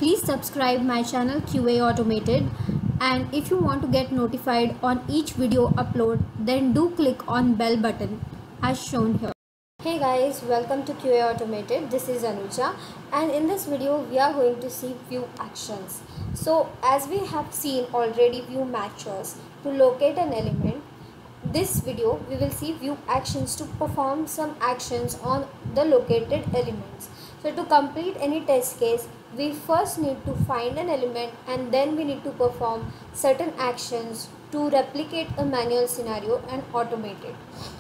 Please subscribe my channel QA Automated, and if you want to get notified on each video upload, then do click on bell button as shown here. Hey guys, welcome to QA Automated. This is Anuja, and in this video we are going to see view actions. So as we have seen already view matchers to locate an element, this video we will see view actions to perform some actions on the located elements. So to complete any test case, we first need to find an element and then we need to perform certain actions to replicate a manual scenario and automate it.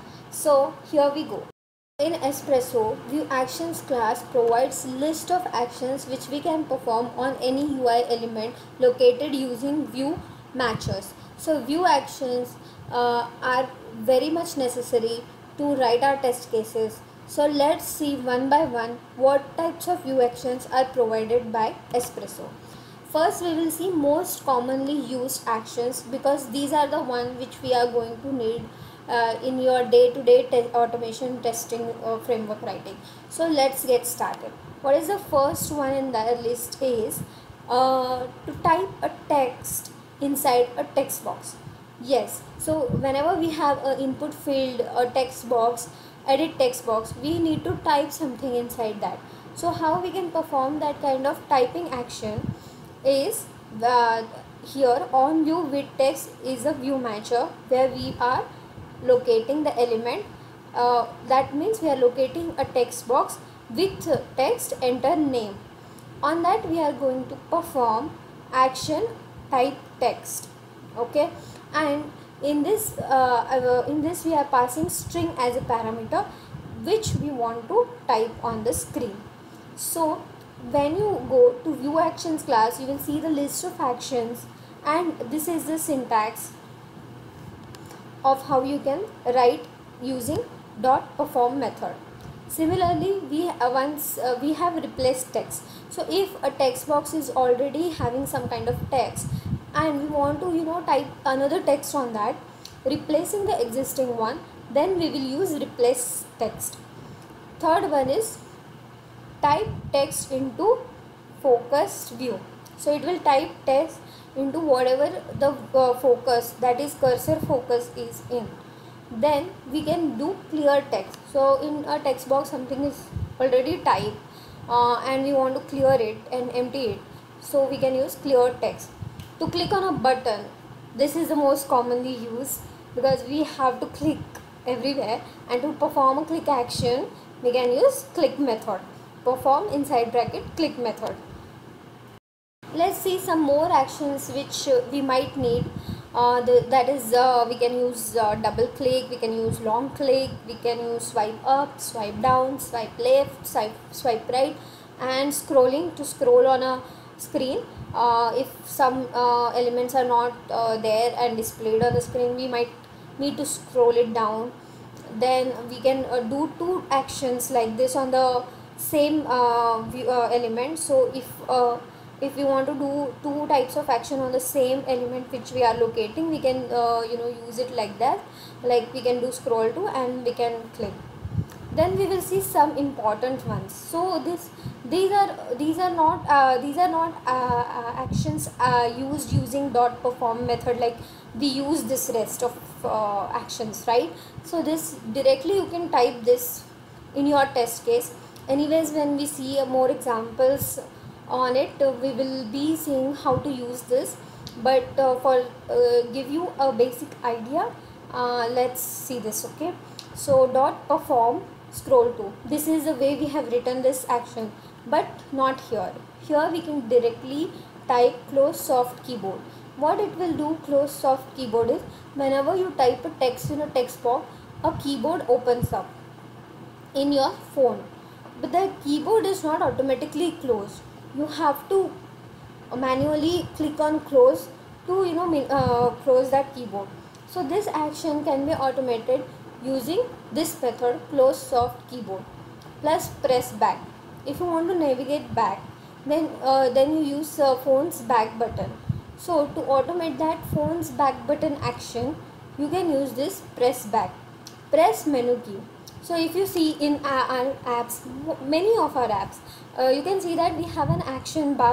So here we go. In Espresso, view actions class provides list of actions which we can perform on any UI element located using view matchers. So view actions are very much necessary to write our test cases. So let's see one by one what types of view actions are provided by Espresso. First we will see most commonly used actions, because these are the ones which we are going to need in your day-to-day automation testing framework writing. So let's get started. What is the first one in the list is to type a text inside a text box. Yes, so whenever we have an input field, a text box, edit text box, we need to type something inside that. So how we can perform that kind of typing action is here on view with text is a view matcher where we are locating the element. That means we are locating a text box with text enter name. On that we are going to perform action type text. Okay, and in this we are passing string as a parameter which we want to type on the screen. So when you go to view actions class, you will see the list of actions, and this is the syntax of how you can write using dot perform method. Similarly, we have replaced text. So if a text box is already having some kind of text and we want to type another text on that, replacing the existing one, then we will use replace text. Third one is type text into focused view. So it will type text into whatever the focus, that is cursor focus, is in. Then we can do clear text. So in a text box something is already typed and we want to clear it and empty it, so we can use clear text. To click on a button, this is the most commonly used because we have to click everywhere, and to perform a click action we can use click method. Perform inside bracket click method. Let's see some more actions which we might need. That is we can use double click, we can use long click, we can use swipe up, swipe down, swipe left, swipe right, and scrolling to scroll on a screen. If some elements are not there and displayed on the screen, we might need to scroll it down. Then we can do two actions like this on the same element. So if we want to do two types of action on the same element which we are locating, we can use it like that. Like we can do scroll to and we can click. Then we will see some important ones. So these are not actions used using dot perform method like we use this rest of actions, right? So this directly you can type this in your test case. Anyways, when we see more examples on it, we will be seeing how to use this, but for give you a basic idea, let's see this. Okay, so dot perform scroll to, this is the way we have written this action, but not here. Here we can directly type close soft keyboard. What it will do, close soft keyboard, is whenever you type a text in a text box, a keyboard opens up in your phone, but the keyboard is not automatically closed. You have to manually click on close to close that keyboard. So this action can be automated using this method, close soft keyboard plus press back. If you want to navigate back, then you use phone's back button. So to automate that phone's back button action, you can use this press back, press menu key. So if you see in our apps, many of our apps, you can see that we have an action bar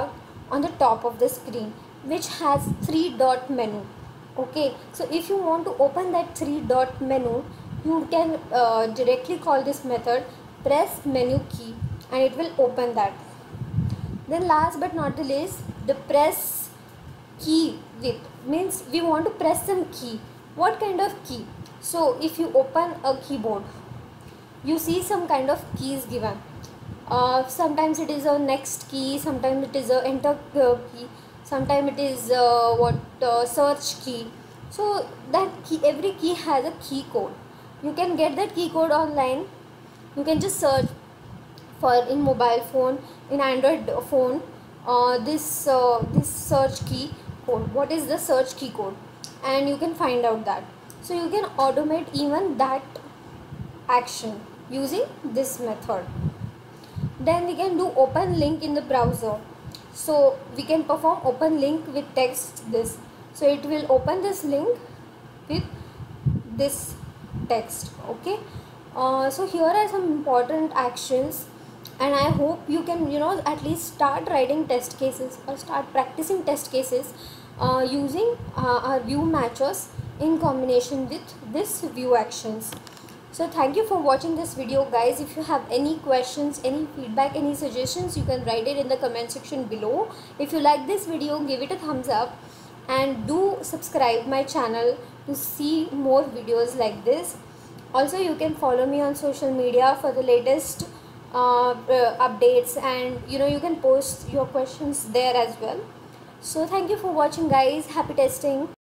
on the top of the screen, which has 3 dot menu. Okay, so if you want to open that 3 dot menu, you can directly call this method press menu key and it will open that. Then last but not the least, the press key with means we want to press some key. What kind of key? So if you open a keyboard, you see some kind of keys given. Sometimes it is a next key, sometimes it is a enter key, sometimes it is search key. So that key, every key has a key code. You can get that key code online. You can just search for in mobile phone, in Android phone, this search key code. What is the search key code? And you can find out that. So you can automate even that action using this method. Then we can do open link in the browser. So we can perform open link with text this. So it will open this link with this text. Okay. So here are some important actions, and I hope you can at least start writing test cases or start practicing test cases using our view matchers in combination with this view actions. So thank you for watching this video, guys. If you have any questions, any feedback, any suggestions, you can write it in the comment section below. If you like this video, give it a thumbs up and do subscribe my channel to see more videos like this. Also, you can follow me on social media for the latest updates, and you can post your questions there as well. So thank you for watching, guys. Happy testing.